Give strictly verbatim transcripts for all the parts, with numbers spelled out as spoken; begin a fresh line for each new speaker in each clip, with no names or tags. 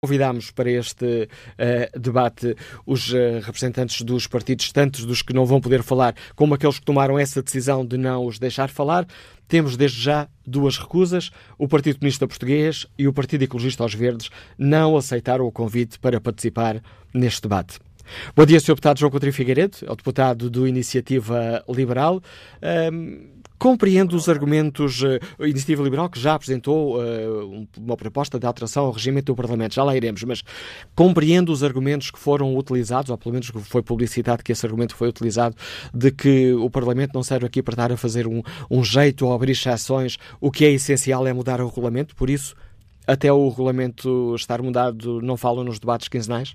Convidámos para este uh, debate os uh, representantes dos partidos, tanto dos que não vão poder falar, como aqueles que tomaram essa decisão de não os deixar falar. Temos desde já duas recusas. O Partido Comunista Português e o Partido Ecologista aos Verdes não aceitaram o convite para participar neste debate. Bom dia, senhor Deputado João Coutinho Figueiredo, é o deputado do Iniciativa Liberal. Um, Compreendo os argumentos, uh, a Iniciativa Liberal que já apresentou uh, uma proposta de alteração ao regimento do Parlamento, já lá iremos, mas compreendo os argumentos que foram utilizados, ou pelo menos que foi publicitado que esse argumento foi utilizado, de que o Parlamento não serve aqui para estar a fazer um, um jeito ou abrir exceções, o que é essencial é mudar o regulamento, por isso, até o regulamento estar mudado, não falam nos debates quinzenais?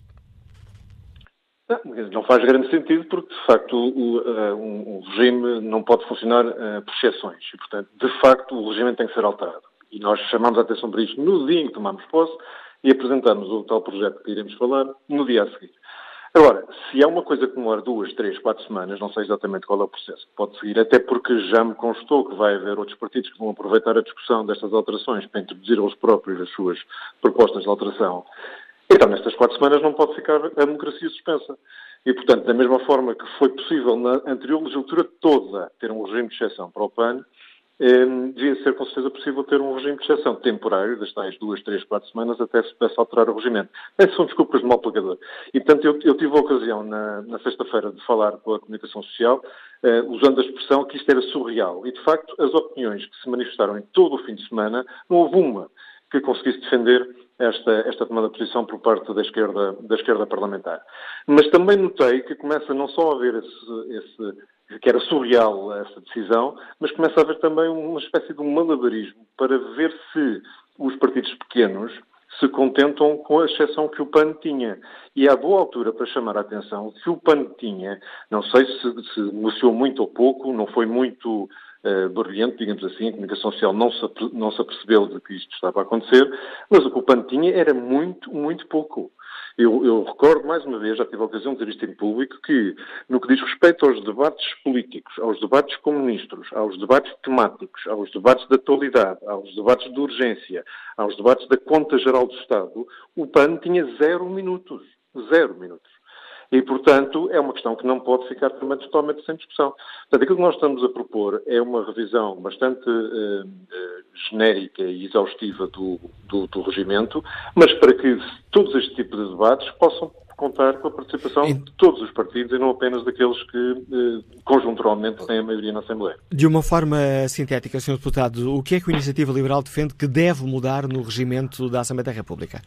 Não faz grande sentido porque, de facto, o, o, o regime não pode funcionar uh, por exceções e, portanto, de facto, o regime tem que ser alterado. E nós chamamos a atenção para isto no dia em que tomamos posse e apresentamos o tal projeto que iremos falar no dia a seguir. Agora, se é uma coisa que demora duas, três, quatro semanas, não sei exatamente qual é o processo que pode seguir, até porque já me constou que vai haver outros partidos que vão aproveitar a discussão destas alterações para introduzir eles próprios as suas propostas de alteração. Então, nestas quatro semanas não pode ficar a democracia suspensa. E, portanto, da mesma forma que foi possível na anterior legislatura toda ter um regime de exceção para o P A N, eh, devia ser com certeza possível ter um regime de exceção temporário, das tais duas, três, quatro semanas, até se pudesse alterar o regimento. Essas são desculpas de mau pagador. E, portanto, eu, eu tive a ocasião na, na sexta-feira de falar com a comunicação social, eh, usando a expressão que isto era surreal. E, de facto, as opiniões que se manifestaram em todo o fim de semana, não houve uma que conseguisse defender esta, esta tomada de posição por parte da esquerda, da esquerda parlamentar. Mas também notei que começa não só a haver esse, esse, que era surreal essa decisão, mas começa a haver também uma espécie de um malabarismo para ver se os partidos pequenos se contentam com a exceção que o P A N tinha. E é a boa altura para chamar a atenção que o P A N tinha, não sei se, se negociou muito ou pouco, não foi muito uh, brilhante, digamos assim, a comunicação social não se, não se apercebeu de que isto estava a acontecer, mas o que o P A N tinha era muito, muito pouco. Eu, eu recordo, mais uma vez, já tive a ocasião de dizer isto em público, que no que diz respeito aos debates políticos, aos debates com ministros, aos debates temáticos, aos debates de atualidade, aos debates de urgência, aos debates da Conta Geral do Estado, o P A N tinha zero minutos. Zero minutos. E, portanto, é uma questão que não pode ficar também totalmente sem discussão. Portanto, aquilo que nós estamos a propor é uma revisão bastante uh, uh, genérica e exaustiva do, do, do regimento, mas para que todos estes tipos de debates possam contar com a participação de todos os partidos e não apenas daqueles que, uh, conjunturalmente, têm a maioria na Assembleia.
De uma forma sintética, senhor Deputado, o que é que a Iniciativa Liberal defende que deve mudar no regimento da Assembleia da República?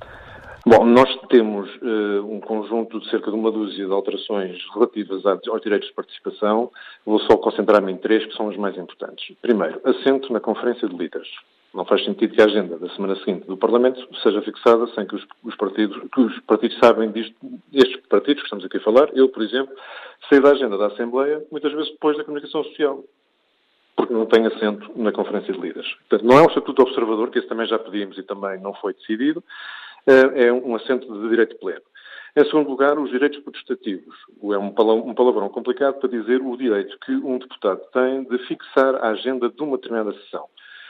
Bom, nós temos uh, um conjunto de cerca de uma dúzia de alterações relativas aos direitos de participação. Vou só concentrar-me em três, que são as mais importantes. Primeiro, assento na Conferência de Líderes. Não faz sentido que a agenda da semana seguinte do Parlamento seja fixada sem que os, os partidos, que os partidos sabem disto, estes partidos que estamos aqui a falar, eu, por exemplo, sei da agenda da Assembleia, muitas vezes depois da comunicação social, porque não tem assento na Conferência de Líderes. Portanto, não é um estatuto observador, que esse também já pedimos e também não foi decidido, é um assento de direito pleno. Em segundo lugar, os direitos protestativos. É um palavrão complicado para dizer o direito que um deputado tem de fixar a agenda de uma determinada sessão.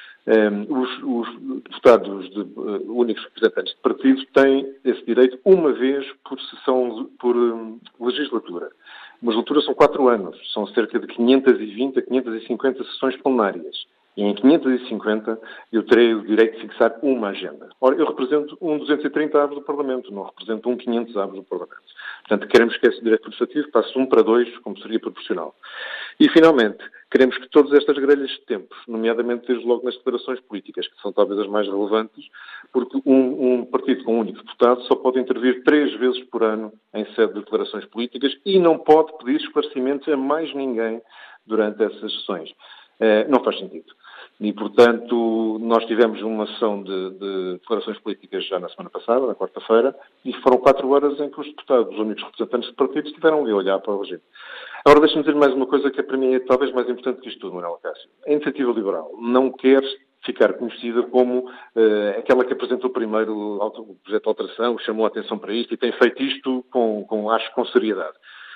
Os, os deputados de, uh, únicos representantes de partidos têm esse direito uma vez por sessão, por um, legislatura. Uma legislatura são quatro anos, são cerca de quinhentas e vinte a quinhentas e cinquenta sessões plenárias. E em quinhentas e cinquenta eu terei o direito de fixar uma agenda. Ora, eu represento um duzentos e trinta avos do Parlamento, não represento um quinhentos avos do Parlamento. Portanto, queremos que esse direito legislativo passe um para dois, como seria proporcional. E, finalmente, queremos que todas estas grelhas de tempos, nomeadamente desde logo nas declarações políticas, que são talvez as mais relevantes, porque um, um partido com um único deputado só pode intervir três vezes por ano em sede de declarações políticas e não pode pedir esclarecimentos a mais ninguém durante essas sessões. Uh, não faz sentido. E, portanto, nós tivemos uma sessão de, de declarações políticas já na semana passada, na quarta-feira, e foram quatro horas em que os deputados, os únicos representantes de partidos, tiveram de olhar para o regime. Agora, deixe-me dizer mais uma coisa que para mim é talvez mais importante que isto tudo, Manuel Cássio. A Iniciativa Liberal não quer ficar conhecida como uh, aquela que apresentou primeiro o projeto de alteração, chamou a atenção para isto e tem feito isto com, com acho, com seriedade.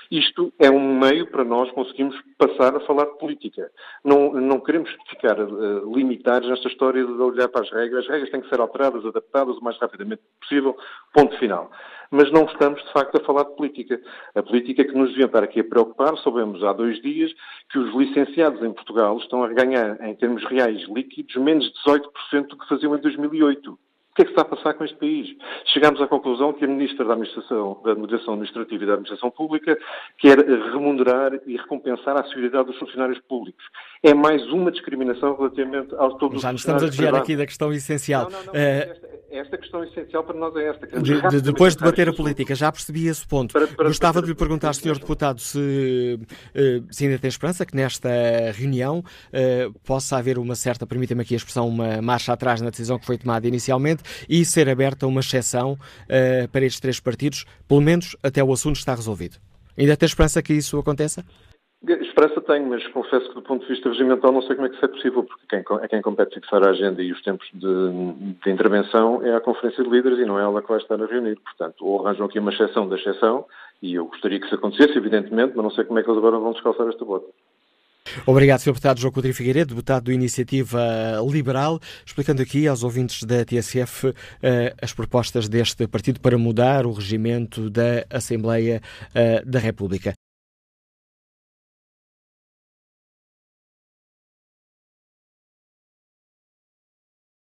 Isto é um meio para nós conseguirmos passar a falar de política. Não, não queremos ficar uh, limitados nesta história de olhar para as regras. As regras têm que ser alteradas, adaptadas o mais rapidamente possível, ponto final. Mas não estamos, de facto, a falar de política. A política que nos devia estar aqui a preocupar, soubemos há dois dias que os licenciados em Portugal estão a ganhar, em termos reais líquidos, menos dezoito por cento do que faziam em dois mil e oito. O que é que está a passar com este país? Chegámos à conclusão que a Ministra da Administração, da Moderação Administrativa e da Administração Pública quer remunerar e recompensar a assiduidade dos funcionários públicos. É mais uma discriminação relativamente aos todos os
Já nos estamos a desviar
privados.
aqui da questão essencial.
Não, não, não.
Uh,
esta, esta questão essencial para nós é esta.
de, de, depois de debater a política, já percebi esse ponto. Para, para, Gostava para, para, de lhe perguntar, senhor Deputado, se, uh, se ainda tem esperança que nesta reunião uh, possa haver uma certa, permita-me aqui a expressão, uma marcha atrás na decisão que foi tomada inicialmente e ser aberta uma exceção uh, para estes três partidos, pelo menos até o assunto estar resolvido. Ainda tem esperança que isso aconteça?
Esperança tenho, mas confesso que do ponto de vista regimental não sei como é que isso é possível, porque quem, é quem compete fixar a agenda e os tempos de, de intervenção é a Conferência de Líderes e não é ela que vai estar a reunir. Portanto, ou arranjam aqui uma exceção da exceção, e eu gostaria que isso acontecesse, evidentemente, mas não sei como é que eles agora vão descalçar esta bota.
Obrigado, senhor Deputado João Coutinho Figueiredo, Deputado do Iniciativa Liberal, explicando aqui aos ouvintes da T S F uh, as propostas deste partido para mudar o regimento da Assembleia uh, da República.